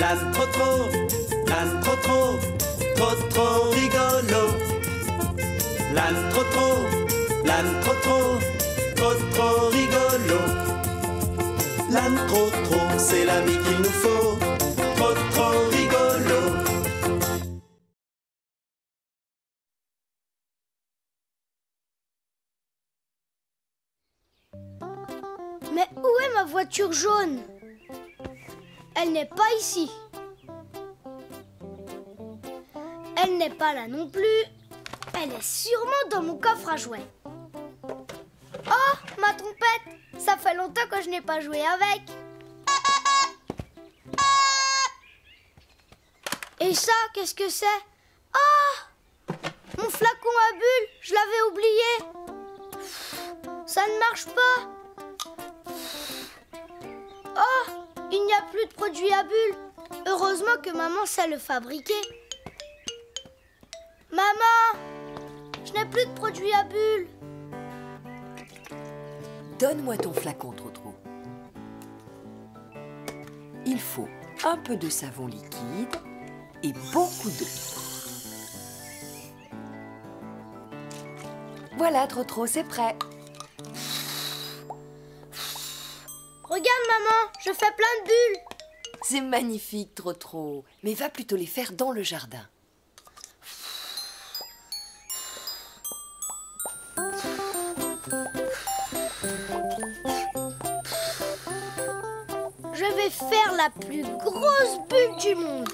L'âne trop trop, l'âne trop trop, trop trop rigolo. L'âne trop trop, l'âne trop trop, trop trop rigolo. L'âne trop trop, c'est l'ami qu'il nous faut, trop trop rigolo. Mais où est ma voiture jaune? Elle n'est pas ici. Elle n'est pas là non plus. Elle est sûrement dans mon coffre à jouets. Oh, ma trompette! Ça fait longtemps que je n'ai pas joué avec. Et ça, qu'est-ce que c'est? Oh! Mon flacon à bulles, je l'avais oublié. Ça ne marche pas. Oh, il n'y a plus de produit à bulles. Heureusement que maman sait le fabriquer. Maman, je n'ai plus de produit à bulles. Donne-moi ton flacon, Trotro. Il faut un peu de savon liquide et beaucoup d'eau. Voilà, Trotro, c'est prêt. Regarde, maman, je fais plein de bulles. C'est magnifique, Trotro. Mais va plutôt les faire dans le jardin. Je vais faire la plus grosse bulle du monde.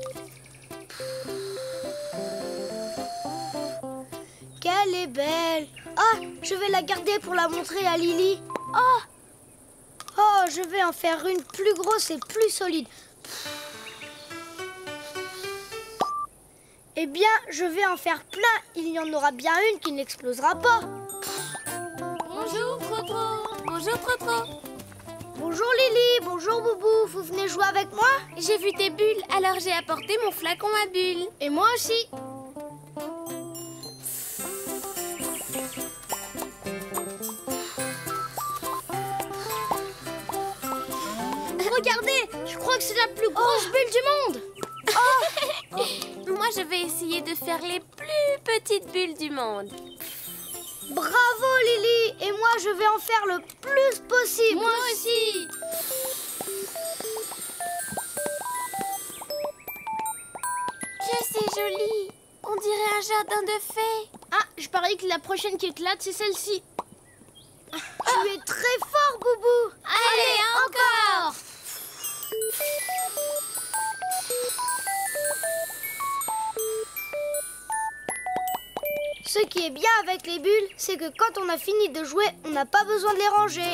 Qu'elle est belle. Ah, je vais la garder pour la montrer à Lily. Oh, je vais en faire une plus grosse et plus solide. Eh bien, je vais en faire plein. Il y en aura bien une qui n'explosera pas. Bonjour, Trotro. Bonjour, Trotro. Bonjour Lily, bonjour Boubou. Vous venez jouer avec moi? J'ai vu tes bulles, alors j'ai apporté mon flacon à bulles. Et moi aussi. Regardez, je crois que c'est la plus grosse bulle du monde. Moi, je vais essayer de faire les plus petites bulles du monde. Bravo Lily. Et moi, je vais en faire le plus possible. Moi aussi. Que c'est joli. On dirait un jardin de fées. Ah, je parie que la prochaine qui éclate, c'est celle-ci. Tu es très fort, Boubou. Allez, encore. Ce qui est bien avec les bulles, c'est que quand on a fini de jouer, on n'a pas besoin de les ranger.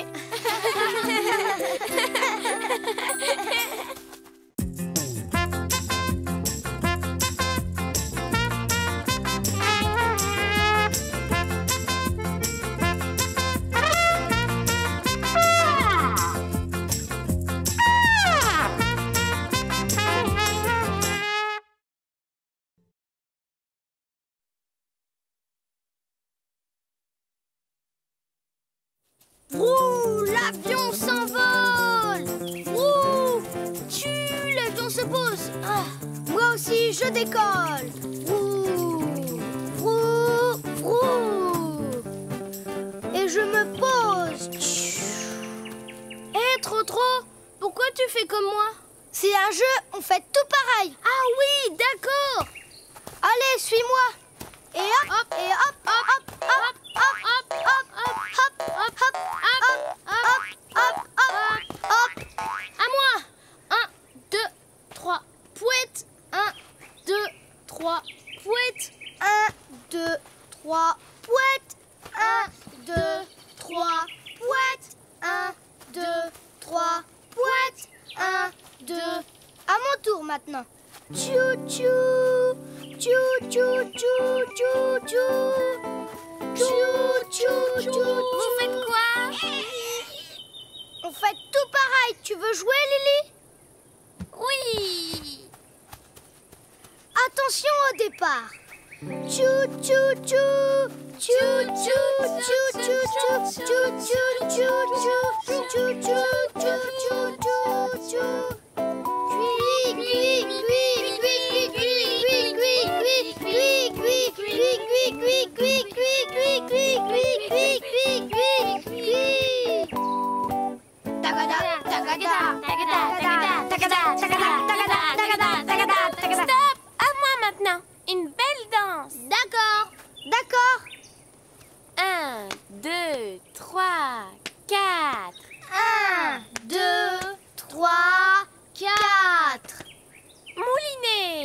Ouh, l'avion s'envole. Ouh, l'avion se pose. Ah, moi aussi, je décolle. Et je me pose. Hé, Trotro, pourquoi tu fais comme moi? C'est un jeu, on fait tout pareil. Ah oui, d'accord. Allez, suis-moi. Et hop, et hop, hop, hop, hop, hop, hop, hop, hop, hop, hop, hop. À moi. 1, 2, 3, pouette. 1, 2, 3, pouette. 1, 2, 3, pouette. 1, 2, 3, pouette. 1, 2, 3, pouette. 1, 2. À mon tour maintenant. Tchou-tchou. Tchou-tchou-tchou-tchou-tchou. Tchou-tchou-tchou. Vous faites quoi? On fait tout pareil. Tu veux jouer, Lily? Oui. Attention au départ. Tchou-tchou-tchou. Tchou-tchou-tchou-tchou-tchou. Tchou-tchou-tchou-tchou-tchou-tchou-tchou-tchou. Cui, cui,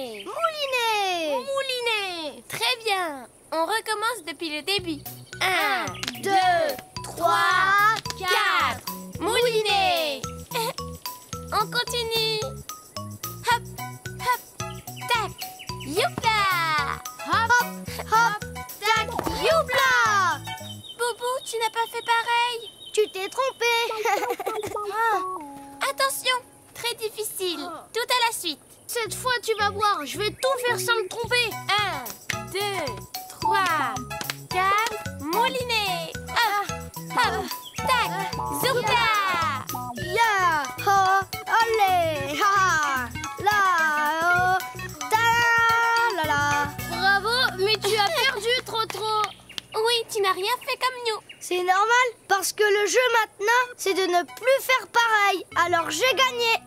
Moulinet. Moulinet. Moulinet. Très bien. On recommence depuis le début. 1, 2, 3, 4. Moulinet. On continue. Hop, hop, tac. Youpla. Hop, hop, tac, youpla. Boubou, tu n'as pas fait pareil. Tu t'es trompé. Attention, très difficile. Tout à la suite. Cette fois, tu vas voir, je vais tout faire sans me tromper. 1, 2, 3, 4. Moulinet. Hop, hop, tac. Zoupla. Ya, ho, allez, ha, la, ta, la, la. Bravo, mais tu as perdu, Trotro. Oui, tu n'as rien fait comme nous. C'est normal, parce que le jeu maintenant, c'est de ne plus faire pareil. Alors j'ai gagné.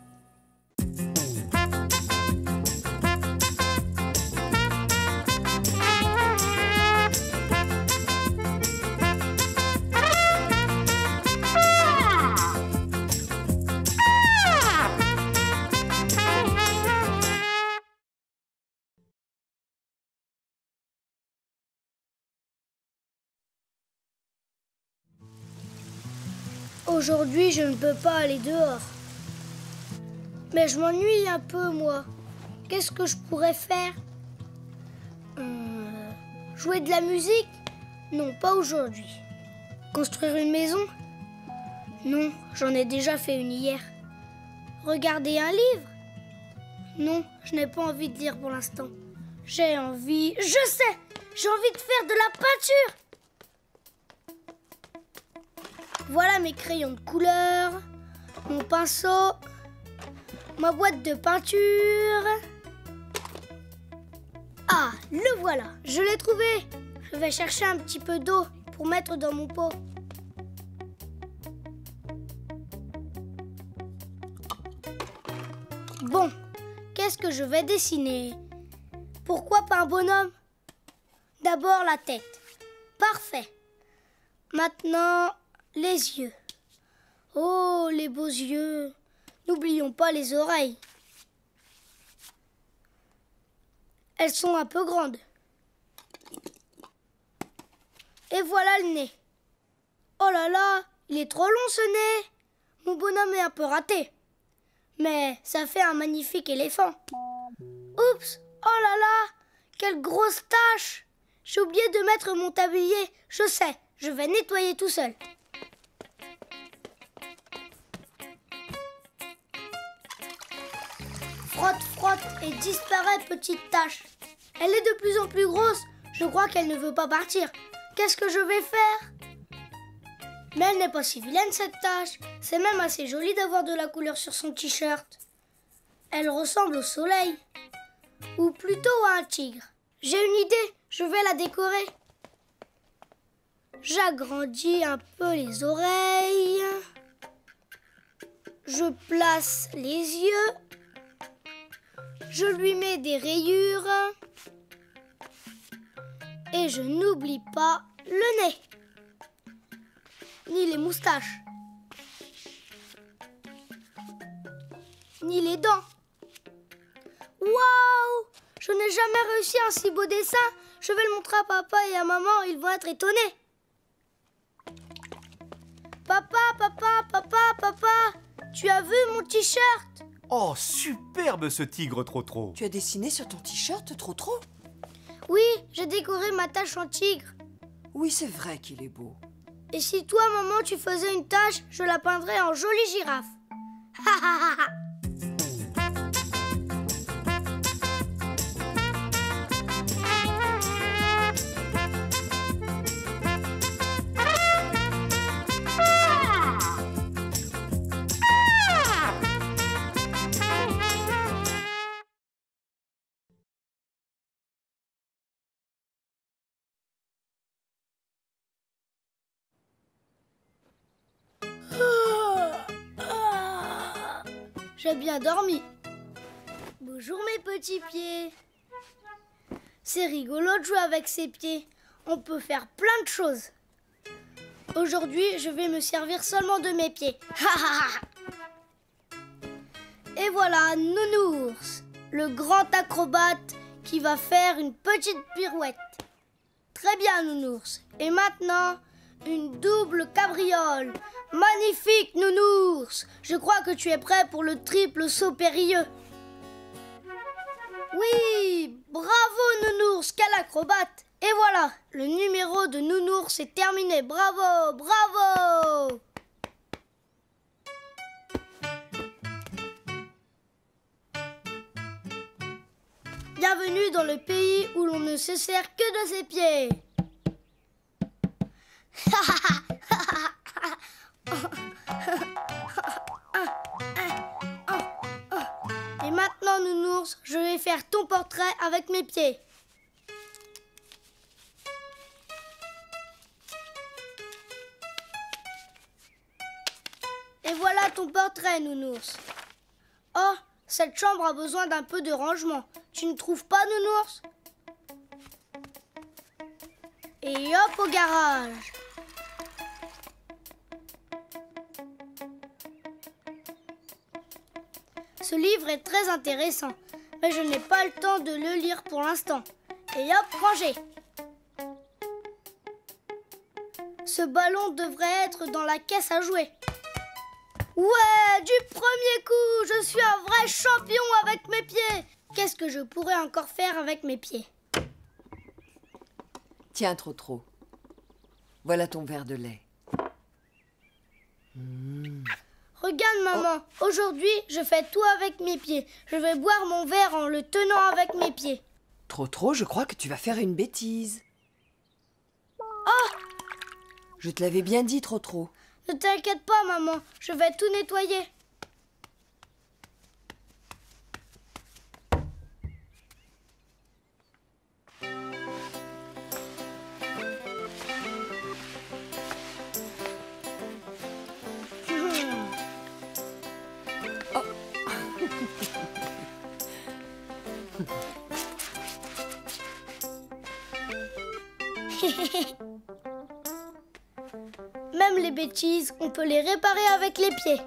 Aujourd'hui, je ne peux pas aller dehors. Mais je m'ennuie un peu, moi. Qu'est-ce que je pourrais faire? Jouer de la musique? Non, pas aujourd'hui. Construire une maison? Non, j'en ai déjà fait une hier. Regarder un livre? Non, je n'ai pas envie de lire pour l'instant. J'ai envie... Je sais! J'ai envie de faire de la peinture! Voilà mes crayons de couleur, mon pinceau, ma boîte de peinture. Ah, le voilà, je l'ai trouvé. Je vais chercher un petit peu d'eau pour mettre dans mon pot. Bon, qu'est-ce que je vais dessiner? Pourquoi pas un bonhomme? D'abord la tête. Parfait. Maintenant... les yeux. Oh, les beaux yeux. N'oublions pas les oreilles. Elles sont un peu grandes. Et voilà le nez. Oh là là, il est trop long ce nez. Mon bonhomme est un peu raté. Mais ça fait un magnifique éléphant. Oups, oh là là, quelle grosse tache. J'ai oublié de mettre mon tablier. Je sais, je vais nettoyer tout seul. Frotte, frotte et disparaît, petite tache. Elle est de plus en plus grosse. Je crois qu'elle ne veut pas partir. Qu'est-ce que je vais faire? Mais elle n'est pas si vilaine, cette tache. C'est même assez joli d'avoir de la couleur sur son t-shirt. Elle ressemble au soleil. Ou plutôt à un tigre. J'ai une idée, je vais la décorer. J'agrandis un peu les oreilles. Je place les yeux. Je lui mets des rayures. Et je n'oublie pas le nez. Ni les moustaches. Ni les dents. Waouh! Je n'ai jamais réussi un si beau dessin. Je vais le montrer à papa et à maman. Ils vont être étonnés. Papa, papa, papa, papa. Tu as vu mon t-shirt? Oh, superbe ce tigre Trotro. Tu as dessiné sur ton t-shirt Trotro? Oui, j'ai décoré ma tache en tigre. Oui, c'est vrai qu'il est beau. Et si toi, maman, tu faisais une tache, je la peindrais en jolie girafe. Ha ha ha ha. J'ai bien dormi. Bonjour mes petits pieds. C'est rigolo de jouer avec ses pieds. On peut faire plein de choses. Aujourd'hui, je vais me servir seulement de mes pieds. Et voilà, nounours. le grand acrobate qui va faire une petite pirouette. Très bien, Nounours. Et maintenant, une double cabriole. Magnifique, Nounours. Je crois que tu es prêt pour le triple saut périlleux. Oui, bravo, Nounours, quel acrobate. Et voilà, le numéro de Nounours est terminé. Bravo, bravo. Bienvenue dans le pays où l'on ne se sert que de ses pieds. Et maintenant, Nounours, je vais faire ton portrait avec mes pieds. Et voilà ton portrait, Nounours. Oh, cette chambre a besoin d'un peu de rangement. Tu ne trouves pas, Nounours? Et hop au garage. Ce livre est très intéressant, mais je n'ai pas le temps de le lire pour l'instant. Et hop, rangé. Ce ballon devrait être dans la caisse à jouer. Ouais, du premier coup, je suis un vrai champion avec mes pieds. Qu'est-ce que je pourrais encore faire avec mes pieds? Tiens, Trotro. Voilà ton verre de lait. Regarde, maman, aujourd'hui, je fais tout avec mes pieds. Je vais boire mon verre en le tenant avec mes pieds. Trotro, je crois que tu vas faire une bêtise. Oh! Je te l'avais bien dit, Trotro. Ne t'inquiète pas, maman, je vais tout nettoyer. Même les bêtises, on peut les réparer avec les pieds.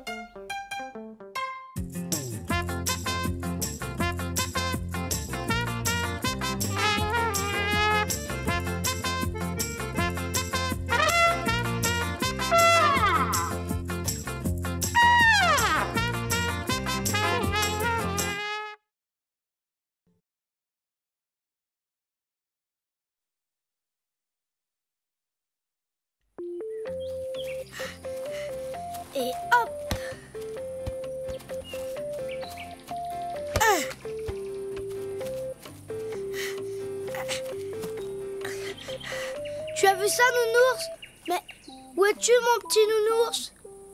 Et hop! Tu as vu ça, Nounours? Mais où es-tu, mon petit Nounours?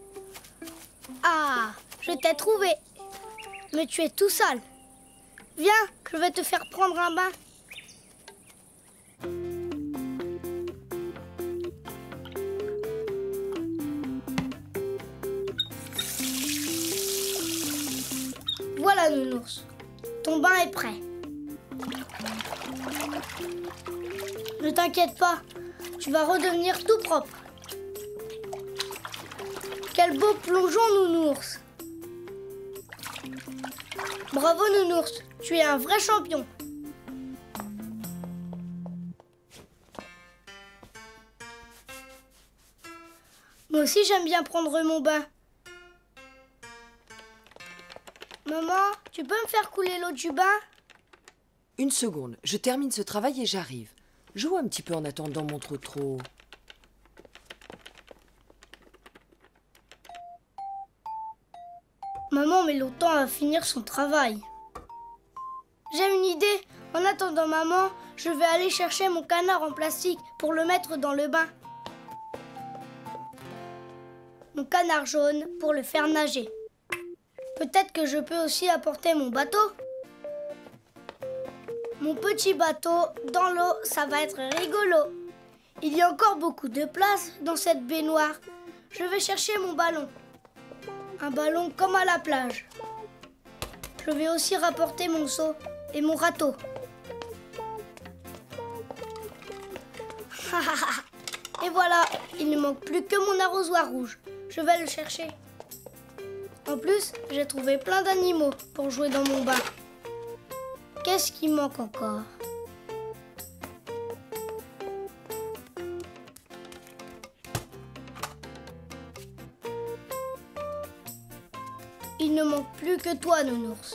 Ah, je t'ai trouvé. Mais tu es tout sale. Viens, je vais te faire prendre un bain. Voilà, Nounours. Ton bain est prêt. Ne t'inquiète pas, tu vas redevenir tout propre. Quel beau plongeon, Nounours. Bravo, Nounours, tu es un vrai champion. Moi aussi, j'aime bien prendre mon bain. Maman, tu peux me faire couler l'eau du bain? Une seconde, je termine ce travail et j'arrive. Joue un petit peu en attendant mon Trotro. Maman met longtemps à finir son travail. J'ai une idée. En attendant maman, je vais aller chercher mon canard en plastique pour le mettre dans le bain. Mon canard jaune pour le faire nager. Peut-être que je peux aussi apporter mon bateau. Mon petit bateau dans l'eau, ça va être rigolo. Il y a encore beaucoup de place dans cette baignoire. Je vais chercher mon ballon. Un ballon comme à la plage. Je vais aussi rapporter mon seau et mon râteau. Et voilà, il ne manque plus que mon arrosoir rouge. Je vais le chercher. En plus, j'ai trouvé plein d'animaux pour jouer dans mon bain. Qu'est-ce qui manque encore? Il ne manque plus que toi, Nounours.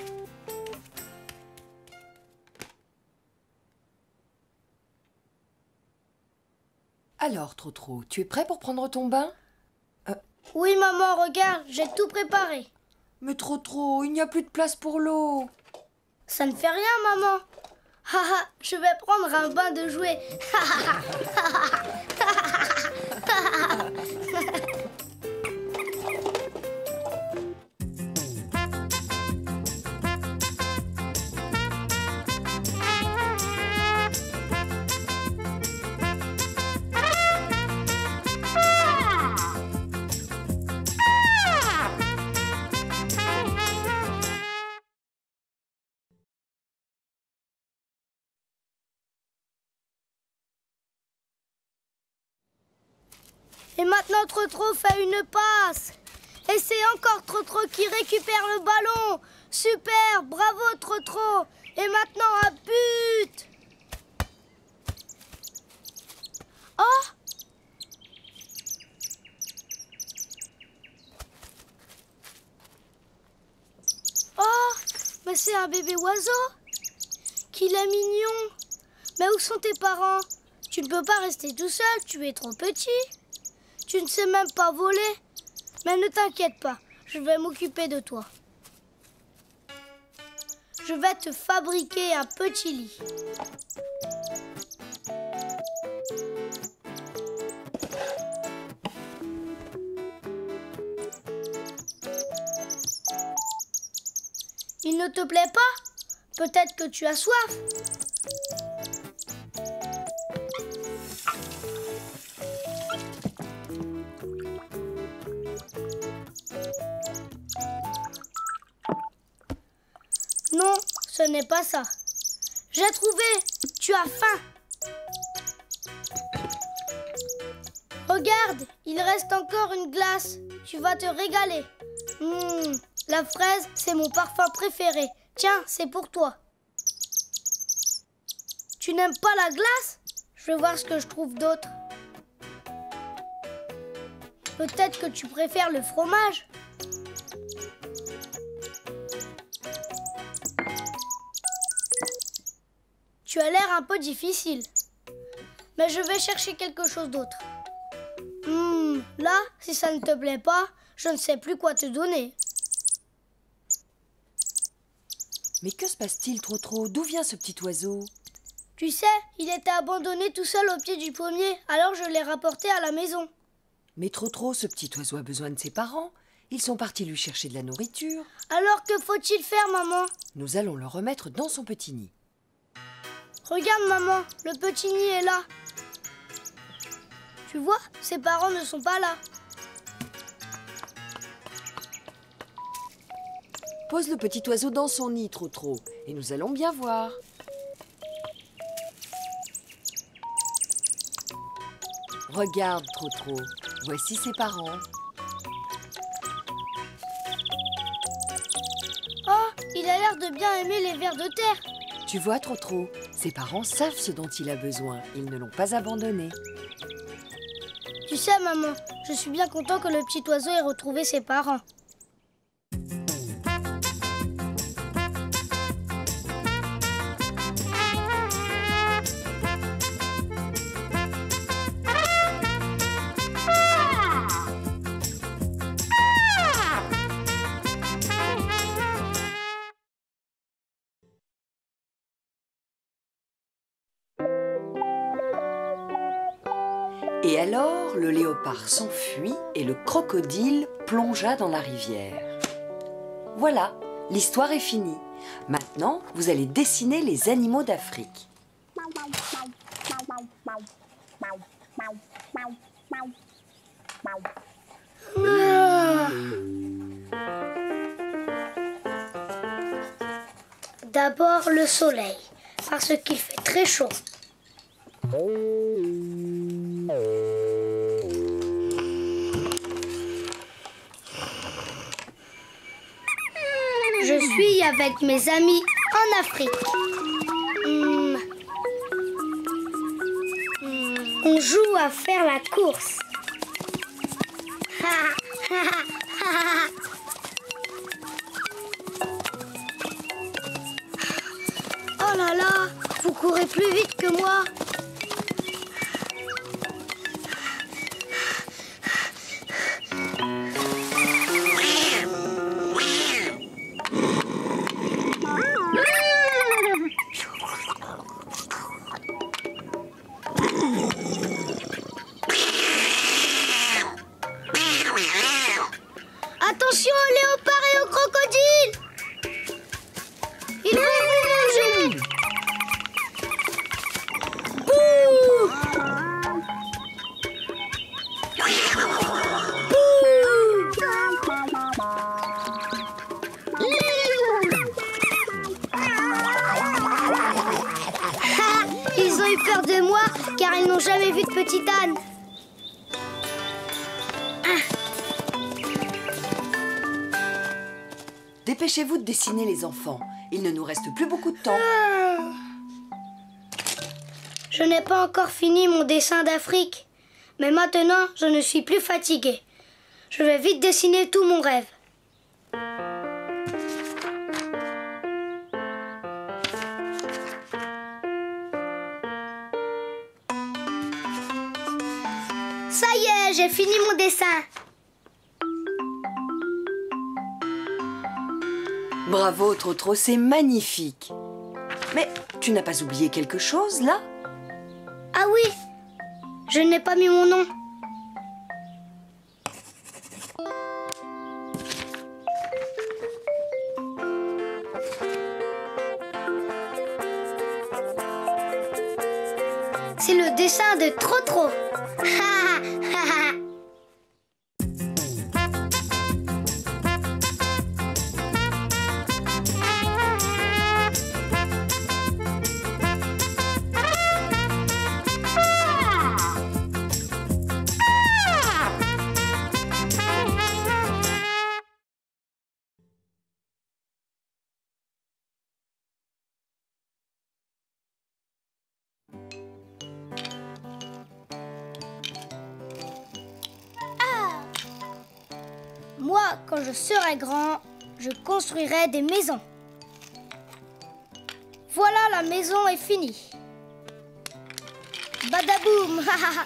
Alors, Trotro, tu es prêt pour prendre ton bain? Oui, maman, regarde, j'ai tout préparé. Mais Trotro, il n'y a plus de place pour l'eau. Ça ne fait rien, maman. Haha, je vais prendre un bain de jouets. Et maintenant, Trotro fait une passe. Et c'est encore Trotro qui récupère le ballon. Super, bravo Trotro. Et maintenant, un but. Oh! Oh, mais c'est un bébé oiseau. Qu'il est mignon. Mais où sont tes parents? Tu ne peux pas rester tout seul, tu es trop petit. Tu ne sais même pas voler. Mais ne t'inquiète pas, je vais m'occuper de toi. Je vais te fabriquer un petit lit. Il ne te plaît pas? Peut-être que tu as soif. Non, ce n'est pas ça. J'ai trouvé. Tu as faim. Regarde, il reste encore une glace. Tu vas te régaler. La fraise, c'est mon parfum préféré. Tiens, c'est pour toi. Tu n'aimes pas la glace? Je vais voir ce que je trouve d'autre. Peut-être que tu préfères le fromage? Tu as l'air un peu difficile. Mais je vais chercher quelque chose d'autre. Là, si ça ne te plaît pas, je ne sais plus quoi te donner. Mais que se passe-t-il, Trotro? D'où vient ce petit oiseau? Tu sais, il était abandonné tout seul au pied du pommier, alors je l'ai rapporté à la maison. Mais Trotro, ce petit oiseau a besoin de ses parents. Ils sont partis lui chercher de la nourriture. Alors que faut-il faire, maman? Nous allons le remettre dans son petit nid. Regarde, maman, le petit nid est là. Tu vois, ses parents ne sont pas là. Pose le petit oiseau dans son nid, Trotro, et nous allons bien voir. Regarde, Trotro, voici ses parents. Oh, il a l'air de bien aimer les vers de terre. Tu vois, Trotro, ses parents savent ce dont il a besoin. Ils ne l'ont pas abandonné. Tu sais, maman, je suis bien content que le petit oiseau ait retrouvé ses parents. Et alors, le léopard s'enfuit et le crocodile plongea dans la rivière. Voilà, l'histoire est finie. Maintenant, vous allez dessiner les animaux d'Afrique. D'abord le soleil, parce qu'il fait très chaud. Je suis avec mes amis en Afrique. On joue à faire la course. Oh là là, vous courez plus vite que moi. Attention aux léopards et aux crocodiles! Ils vont vous manger! Bouh! Ils ont eu peur de moi car ils n'ont jamais vu de petit âne. Dépêchez-vous de dessiner les enfants. Il ne nous reste plus beaucoup de temps. Je n'ai pas encore fini mon dessin d'Afrique. Mais maintenant, je ne suis plus fatiguée. Je vais vite dessiner tout mon rêve. Ça y est, j'ai fini mon dessin. Bravo, Trotro, c'est magnifique. Mais tu n'as pas oublié quelque chose, là? Ah oui, je n'ai pas mis mon nom. C'est le dessin de Trotro. Moi, quand je serai grand, je construirai des maisons. Voilà, la maison est finie. Badaboum.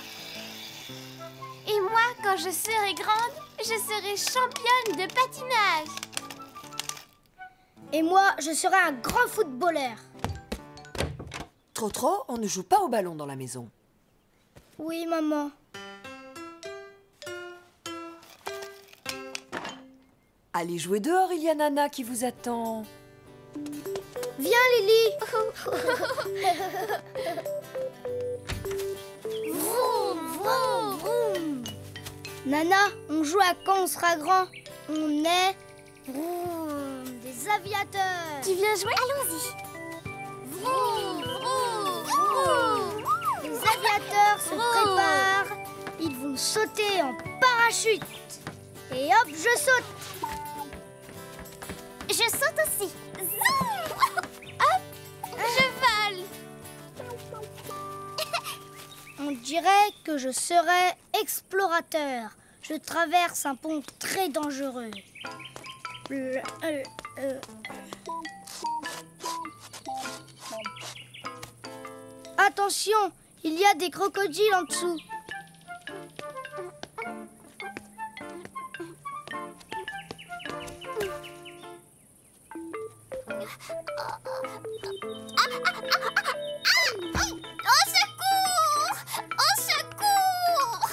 Et moi, quand je serai grande, je serai championne de patinage. Et moi, je serai un grand footballeur. Trotro, on ne joue pas au ballon dans la maison. Oui, maman. Allez jouer dehors, il y a Nana qui vous attend. Viens, Lily. Vroom, vroom, vroom. Nana, on joue à quand on sera grand. On est vroom, des aviateurs. Tu viens jouer? Allons-y. Vroom, vroom, vroom. Les aviateurs se préparent. Ils vont sauter en parachute. Et hop, je saute. Je saute aussi. Zoom. Hop, je vole. On dirait que je serais explorateur. Je traverse un pont très dangereux. Attention, il y a des crocodiles en dessous. Au secours! Au secours!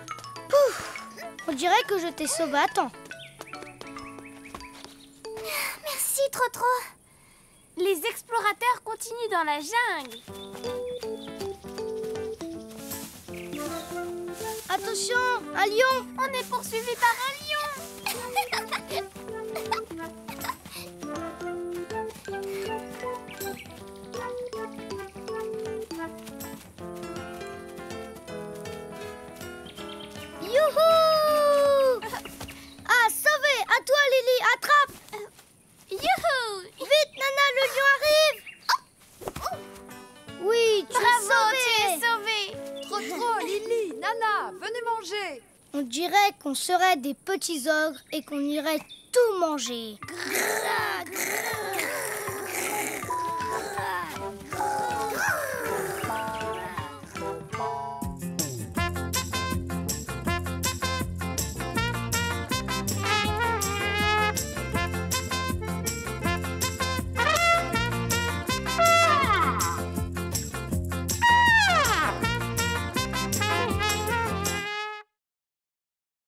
On dirait que je t'ai sauvé à temps. Merci, Trotro. Les explorateurs continuent dans la jungle. Attention, un lion! On est poursuivi par un lion. Youhou! Ah, sauvé! À toi, Lily, attrape! Youhou! Vite, Nana, le lion arrive! qu'on serait des petits ogres et qu'on irait tout manger.